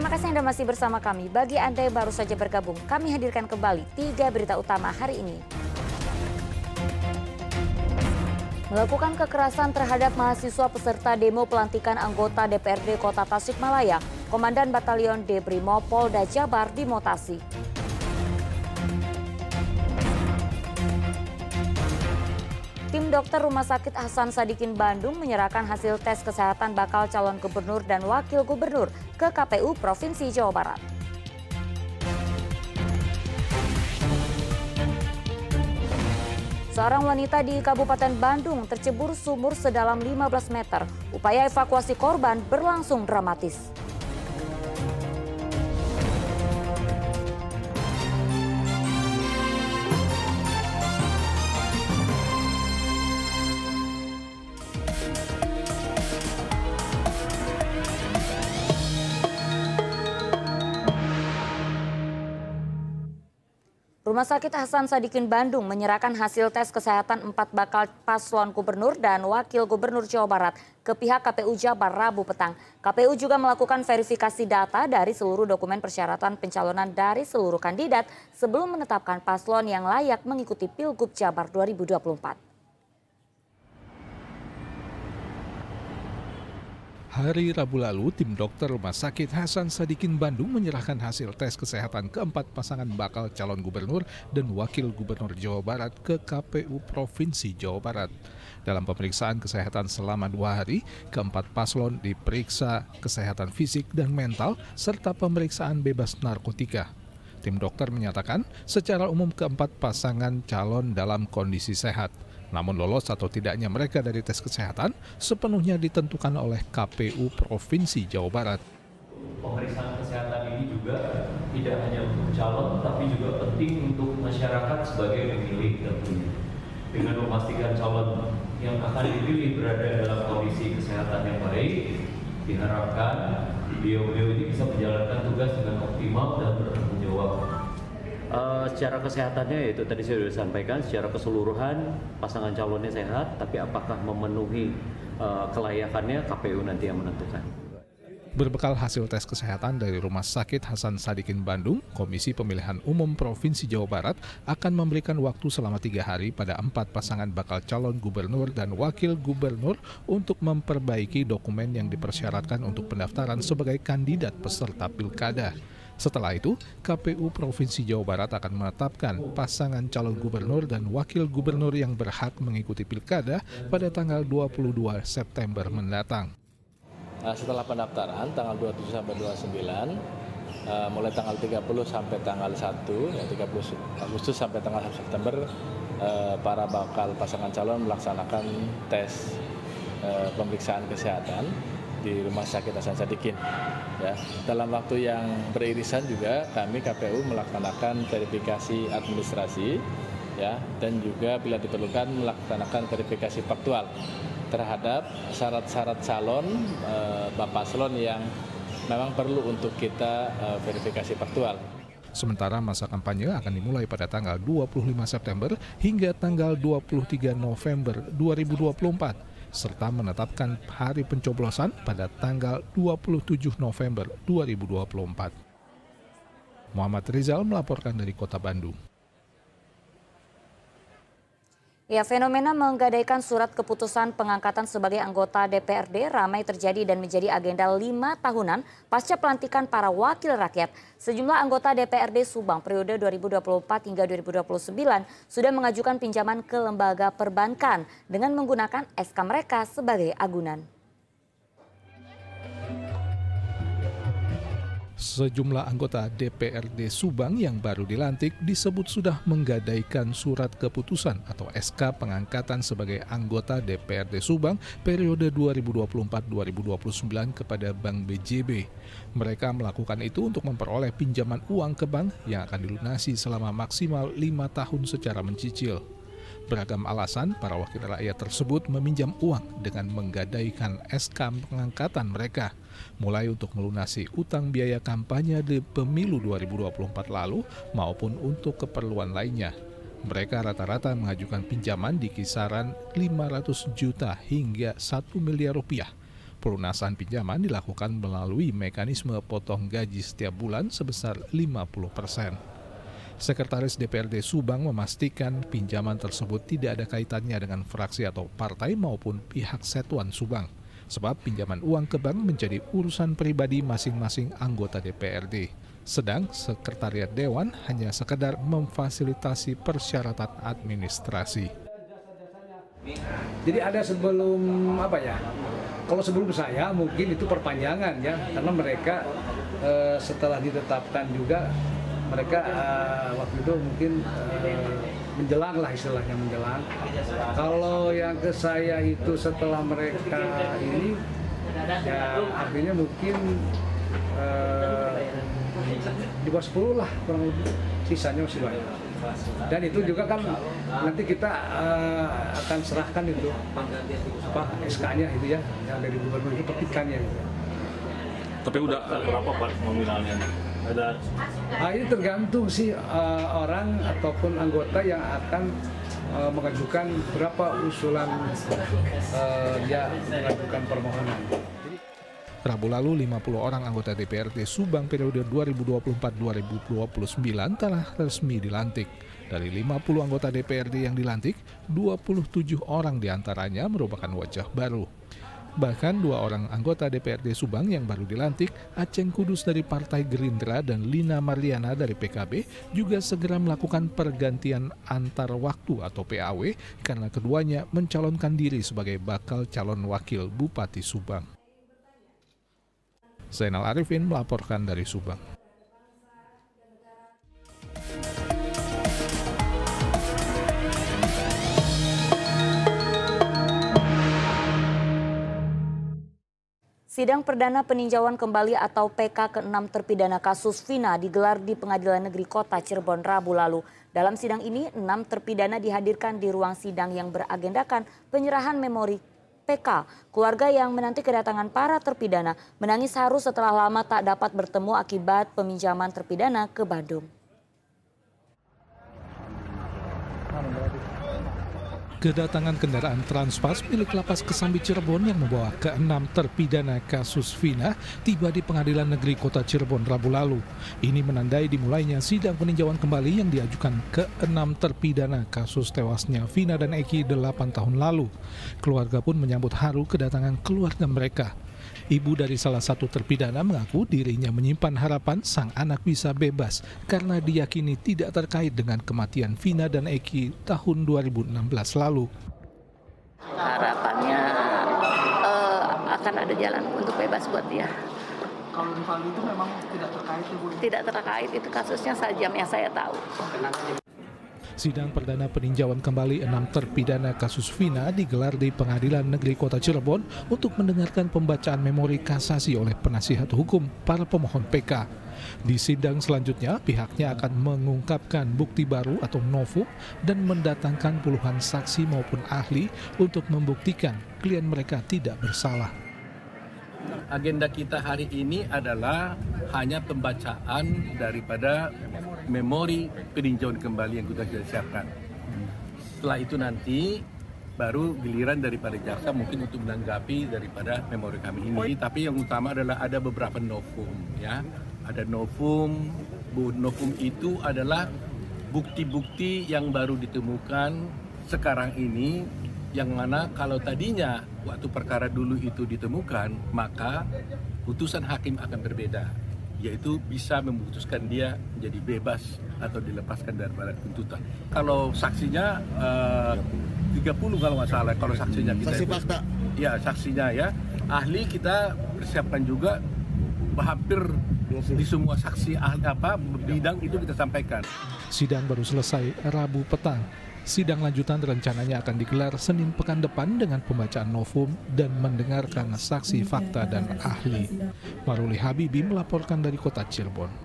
Terima kasih Anda masih bersama kami. Bagi Anda yang baru saja bergabung, kami hadirkan kembali 3 berita utama hari ini. Melakukan kekerasan terhadap mahasiswa peserta demo pelantikan anggota DPRD Kota Tasikmalaya, Komandan Batalion D Brimob Polda Jabar dimutasi. Tim dokter Rumah Sakit Hasan Sadikin Bandung menyerahkan hasil tes kesehatan bakal calon gubernur dan wakil gubernur ke KPU Provinsi Jawa Barat. Seorang wanita di Kabupaten Bandung tercebur sumur sedalam 15 meter. Upaya evakuasi korban berlangsung dramatis. Rumah Sakit Hasan Sadikin Bandung menyerahkan hasil tes kesehatan 4 bakal paslon gubernur dan wakil gubernur Jawa Barat ke pihak KPU Jabar Rabu petang. KPU juga melakukan verifikasi data dari seluruh dokumen persyaratan pencalonan dari seluruh kandidat sebelum menetapkan paslon yang layak mengikuti Pilgub Jabar 2024. Hari Rabu lalu, tim dokter Rumah Sakit Hasan Sadikin Bandung menyerahkan hasil tes kesehatan keempat pasangan bakal calon gubernur dan wakil gubernur Jawa Barat ke KPU Provinsi Jawa Barat. Dalam pemeriksaan kesehatan selama 2 hari, keempat paslon diperiksa kesehatan fisik dan mental serta pemeriksaan bebas narkotika. Tim dokter menyatakan secara umum keempat pasangan calon dalam kondisi sehat. Namun lolos atau tidaknya mereka dari tes kesehatan sepenuhnya ditentukan oleh KPU Provinsi Jawa Barat. Pemeriksaan kesehatan ini juga tidak hanya untuk calon, tapi juga penting untuk masyarakat sebagai pemilih tentunya. Dengan memastikan calon yang akan dipilih berada dalam kondisi kesehatan yang baik, diharapkan beliau-beliau ini bisa menjalankan tugas dengan optimal dan bertanggung jawab. Secara kesehatannya yaitu tadi saya sudah sampaikan secara keseluruhan pasangan calonnya sehat, tapi apakah memenuhi kelayakannya KPU nanti yang menentukan. Berbekal hasil tes kesehatan dari Rumah Sakit Hasan Sadikin Bandung, Komisi Pemilihan Umum Provinsi Jawa Barat akan memberikan waktu selama 3 hari pada 4 pasangan bakal calon gubernur dan wakil gubernur untuk memperbaiki dokumen yang dipersyaratkan untuk pendaftaran sebagai kandidat peserta pilkada. Setelah itu, KPU Provinsi Jawa Barat akan menetapkan pasangan calon gubernur dan wakil gubernur yang berhak mengikuti pilkada pada tanggal 22 September mendatang. Setelah pendaftaran tanggal 27 sampai 29, mulai tanggal 30 sampai tanggal 1, ya 30 Agustus sampai tanggal 1 September, para bakal pasangan calon melaksanakan tes pemeriksaan kesehatan di Rumah Sakit Hasan Sadikin. Ya, dalam waktu yang beririsan juga kami KPU melaksanakan verifikasi administrasi, ya, dan juga bila diperlukan melaksanakan verifikasi faktual terhadap syarat-syarat calon paslon yang memang perlu untuk kita verifikasi faktual. Sementara masa kampanye akan dimulai pada tanggal 25 September hingga tanggal 23 November 2024. Serta menetapkan hari pencoblosan pada tanggal 27 November 2024. Muhammad Rizal melaporkan dari Kota Bandung. Ya, fenomena menggadaikan surat keputusan pengangkatan sebagai anggota DPRD ramai terjadi dan menjadi agenda 5 tahunan pasca pelantikan para wakil rakyat. Sejumlah anggota DPRD Subang periode 2024 hingga 2029 sudah mengajukan pinjaman ke lembaga perbankan dengan menggunakan SK mereka sebagai agunan. Sejumlah anggota DPRD Subang yang baru dilantik disebut sudah menggadaikan surat keputusan atau SK pengangkatan sebagai anggota DPRD Subang periode 2024-2029 kepada Bank BJB. Mereka melakukan itu untuk memperoleh pinjaman uang ke bank yang akan dilunasi selama maksimal 5 tahun secara mencicil. Beragam alasan para wakil rakyat tersebut meminjam uang dengan menggadaikan SK pengangkatan mereka, mulai untuk melunasi utang biaya kampanye di pemilu 2024 lalu maupun untuk keperluan lainnya. Mereka rata-rata mengajukan pinjaman di kisaran 500 juta hingga 1 miliar rupiah. Pelunasan pinjaman dilakukan melalui mekanisme potong gaji setiap bulan sebesar 50%. Sekretaris DPRD Subang memastikan pinjaman tersebut tidak ada kaitannya dengan fraksi atau partai maupun pihak Setuan Subang. Sebab pinjaman uang ke bank menjadi urusan pribadi masing-masing anggota DPRD. Sedang Sekretariat Dewan hanya sekedar memfasilitasi persyaratan administrasi. Jadi ada sebelum kalau sebelum saya mungkin itu perpanjangan ya, karena mereka setelah ditetapkan juga mereka waktu itu mungkin menjelang lah istilahnya menjelang. Kalau yang ke saya itu setelah mereka ini ya artinya mungkin di bawah 10 lah kurang lebih, sisanya masih banyak. Dan itu juga kan nanti kita akan serahkan itu SK-nya itu ya, yang dari gubernur itu petikannya. Gitu. Tapi udah berapa Pak nominalnya? Ini tergantung sih orang ataupun anggota yang akan mengajukan berapa usulan dia mengajukan permohonan. Rabu lalu 50 orang anggota DPRD Subang periode 2024-2029 telah resmi dilantik. Dari 50 anggota DPRD yang dilantik, 27 orang diantaranya merupakan wajah baru. Bahkan 2 orang anggota DPRD Subang yang baru dilantik, Aceng Kudus dari Partai Gerindra dan Lina Marliana dari PKB, juga segera melakukan pergantian antar waktu atau PAW karena keduanya mencalonkan diri sebagai bakal calon wakil Bupati Subang. Zainal Arifin melaporkan dari Subang. Sidang perdana peninjauan kembali atau PK ke-6 terpidana kasus Vina digelar di Pengadilan Negeri Kota Cirebon Rabu lalu. Dalam sidang ini, 6 terpidana dihadirkan di ruang sidang yang beragendakan penyerahan memori PK. Keluarga yang menanti kedatangan para terpidana menangis haru setelah lama tak dapat bertemu akibat peminjaman terpidana ke Bandung. Kedatangan kendaraan Transpas milik Lapas Kesambi Cirebon yang membawa ke-6 terpidana kasus Vina tiba di Pengadilan Negeri Kota Cirebon Rabu lalu. Ini menandai dimulainya sidang peninjauan kembali yang diajukan ke-6 terpidana kasus tewasnya Vina dan Eki 8 tahun lalu. Keluarga pun menyambut haru kedatangan keluarga mereka. Ibu dari salah satu terpidana mengaku dirinya menyimpan harapan sang anak bisa bebas karena diyakini tidak terkait dengan kematian Vina dan Eki tahun 2016 lalu. Harapannya akan ada jalan untuk bebas buat dia. Kalau itu memang tidak terkait Ibu? Tidak terkait, itu kasusnya sajam yang saya tahu. Sidang perdana peninjauan kembali 6 terpidana kasus Vina digelar di Pengadilan Negeri Kota Cirebon untuk mendengarkan pembacaan memori kasasi oleh penasihat hukum para pemohon PK. Di sidang selanjutnya, pihaknya akan mengungkapkan bukti baru atau novum dan mendatangkan puluhan saksi maupun ahli untuk membuktikan klien mereka tidak bersalah. Agenda kita hari ini adalah hanya pembacaan daripada memori peninjauan kembali yang sudah kita siapkan. Setelah itu nanti baru giliran daripada jaksa mungkin untuk menanggapi daripada memori kami ini. Tapi yang utama adalah ada beberapa novum, ya. Ada novum itu adalah bukti-bukti yang baru ditemukan sekarang ini, yang mana kalau tadinya waktu perkara dulu itu ditemukan, maka putusan hakim akan berbeda, yaitu bisa memutuskan dia menjadi bebas atau dilepaskan dari tuntutan. Kalau saksinya 30 kalau nggak salah, kalau saksinya kita saksi fakta. Ya, saksinya ya. Ahli kita persiapkan juga hampir di semua saksi bidang itu kita sampaikan. Sidang baru selesai Rabu petang. Sidang lanjutan rencananya akan digelar Senin pekan depan dengan pembacaan novum dan mendengarkan saksi fakta dan ahli. Maruli Habibi melaporkan dari Kota Cirebon.